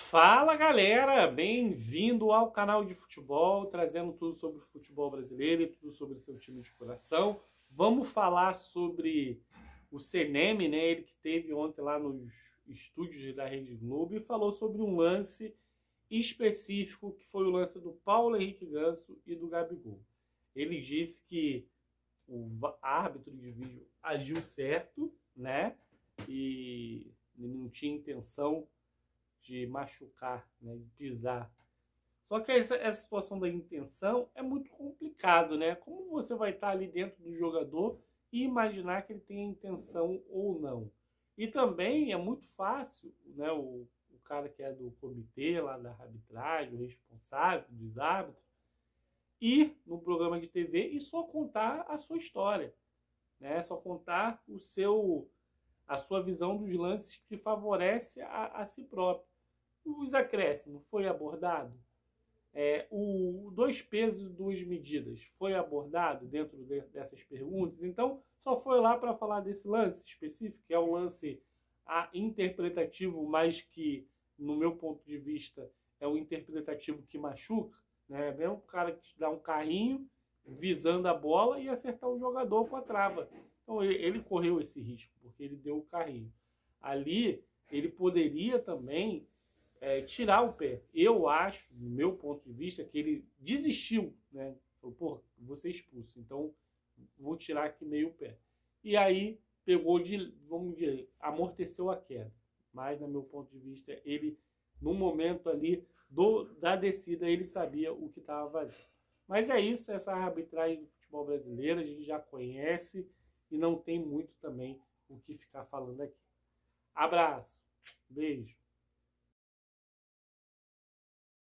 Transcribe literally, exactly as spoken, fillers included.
Fala galera, bem-vindo ao canal de futebol, trazendo tudo sobre o futebol brasileiro e tudo sobre o seu time de coração. Vamos falar sobre o Seneme, né? Ele que teve ontem lá nos estúdios da Rede Globo e falou sobre um lance específico que foi o lance do Paulo Henrique Ganso e do Gabigol. Ele disse que o árbitro de vídeo agiu certo, né? E não tinha intenção de machucar, né, de pisar. Só que essa, essa situação da intenção é muito complicado, né? Como você vai estar ali dentro do jogador e imaginar que ele tem a intenção ou não? E também é muito fácil, né, o, o cara que é do comitê lá da arbitragem, o responsável dos árbitros, ir no programa de T V e só contar a sua história, né? Só contar o seu, a sua visão dos lances que favorece a, a si próprio. Os acréscimos foi abordado? É, o dois pesos, duas medidas foi abordado dentro de, dessas perguntas? Então, só foi lá para falar desse lance específico, que é um lance a, interpretativo, mas que, no meu ponto de vista, é um interpretativo que machuca, né? É um cara que dá um carrinho visando a bola e acertar o jogador com a trava. Então, ele, ele correu esse risco, porque ele deu o carrinho. Ali, ele poderia também É, tirar o pé. Eu acho, no meu ponto de vista, que ele desistiu, né? Falou, pô, vou ser expulso, então vou tirar aqui meio o pé. E aí pegou de, vamos dizer, amorteceu a queda. Mas, no meu ponto de vista, ele, no momento ali do, da descida, ele sabia o que estava fazendo. Mas é isso, essa arbitragem do futebol brasileiro, a gente já conhece e não tem muito também o que ficar falando aqui. Abraço, beijo.